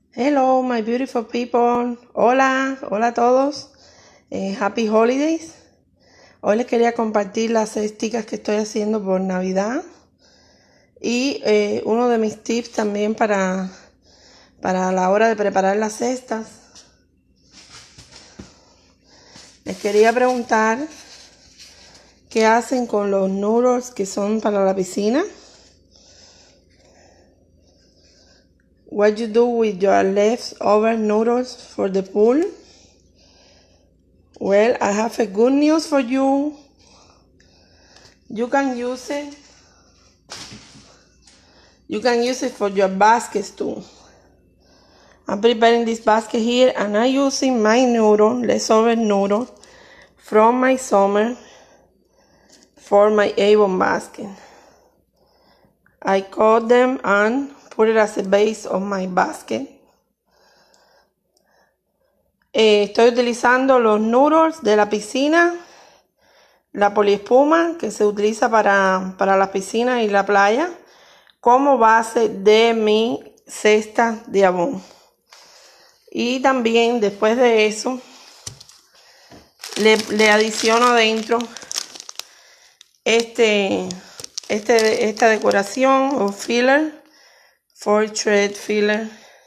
Hello, my beautiful people. Hola, hola a todos. Happy Holidays. Hoy les quería compartir las cestas que estoy haciendo por Navidad y uno de mis tips también para la hora de preparar las cestas. Les quería preguntar qué hacen con los noodles que son para la piscina. What you do with your leftover noodles for the pool? Well, I have a good news for you. You can use it for your baskets too. I'm preparing this basket here and I'm using my leftover noodle from my summer for my Avon basket. I cut them and put it as a base of my basket. Estoy utilizando los noodles de la piscina, la poliespuma que se utiliza para la piscina y la playa, como base de mi cesta de Avon. Y también después de eso le adiciono adentro esta decoración o filler, 4 thread filler.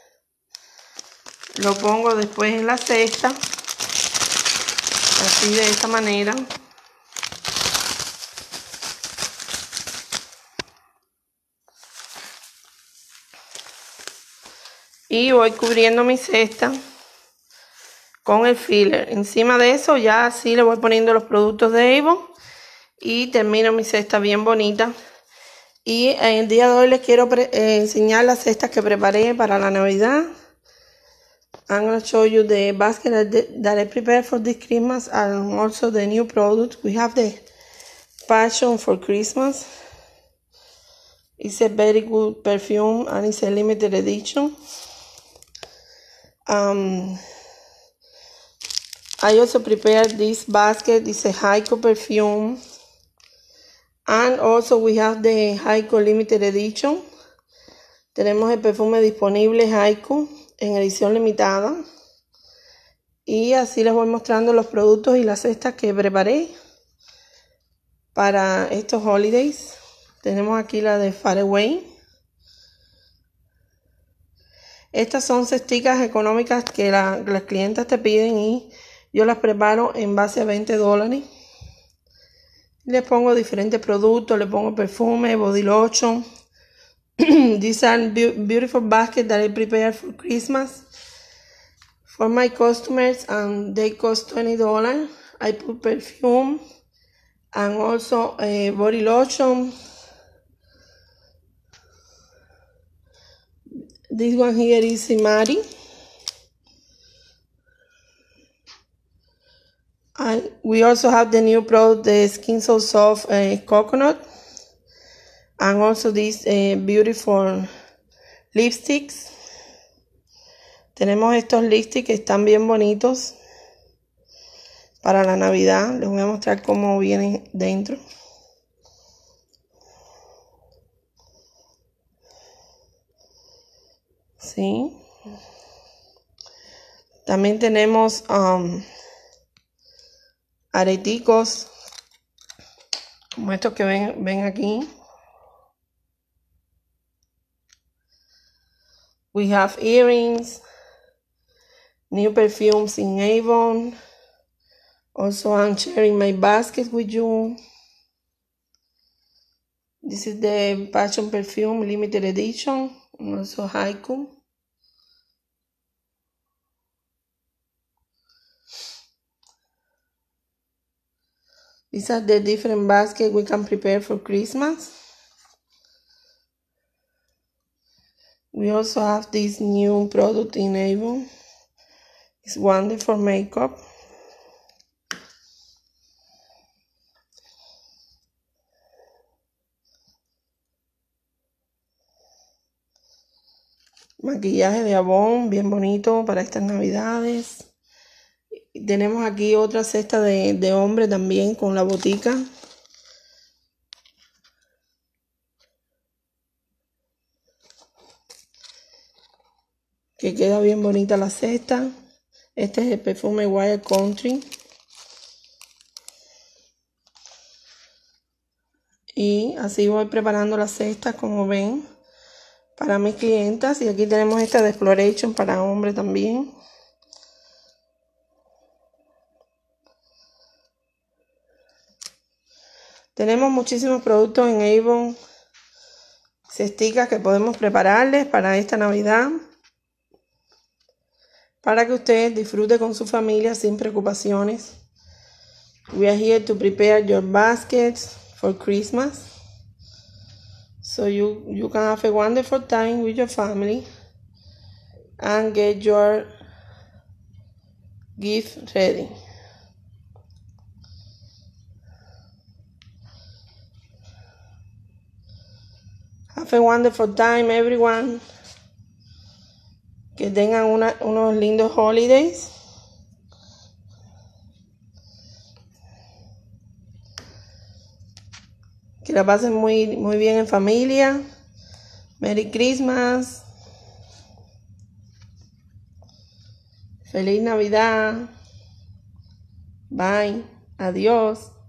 Lo pongo después en la cesta, así de esta manera. Y voy cubriendo mi cesta con el filler. Encima de eso ya así le voy poniendo los productos de Avon y termino mi cesta bien bonita. Y en el día de hoy les quiero enseñar las cestas que preparé para la Navidad. I'm going to show you the basket that I prepared for this Christmas and also the new product. We have the Passion for Christmas. It's a very good perfume and it's a limited edition. I also prepared this basket. It's a Heiko perfume. And also we have the Heiko limited edition. Tenemos el perfume disponible Heiko en edición limitada. Y así les voy mostrando los productos y las cestas que preparé para estos holidays. Tenemos aquí la de Far Away. Estas son cesticas económicas que las clientas te piden y yo las preparo en base a $20. Les pongo diferentes productos, le pongo perfume, body lotion. These are beautiful baskets that I prepared for Christmas for my customers and they cost $20. I put perfume and also body lotion. This one here is Imari. And we also have the new product, the Skin So Soft Coconut. And also these beautiful lipsticks. Tenemos estos lipsticks que están bien bonitos para la Navidad. Les voy a mostrar cómo vienen dentro. Sí. También tenemos areticos como estos que ven aquí. We have earrings, new perfumes in Avon. Also, I'm sharing my basket with you. This is the Passion Perfume limited edition, and also Haiku. These are the different baskets we can prepare for Christmas. We also have this new product in Avon. It's wonderful makeup. Maquillaje de Avon, bien bonito para estas navidades. Y tenemos aquí otra cesta de hombre también con la botica. que queda bien bonita la cesta. Este es el perfume Wild Country. Y así voy preparando las cestas, como ven, para mis clientas. Y aquí tenemos esta de Exploration para hombre también. Tenemos muchísimos productos en Avon, cesticas que podemos prepararles para esta Navidad, para que usted disfrute con su familia sin preocupaciones. We are here to prepare your baskets for Christmas, so you can have a wonderful time with your family and get your gift ready. Have a wonderful time, everyone. Que tengan unos lindos holidays. Que la pasen muy bien en familia. Merry Christmas. Feliz Navidad. Bye. Adiós.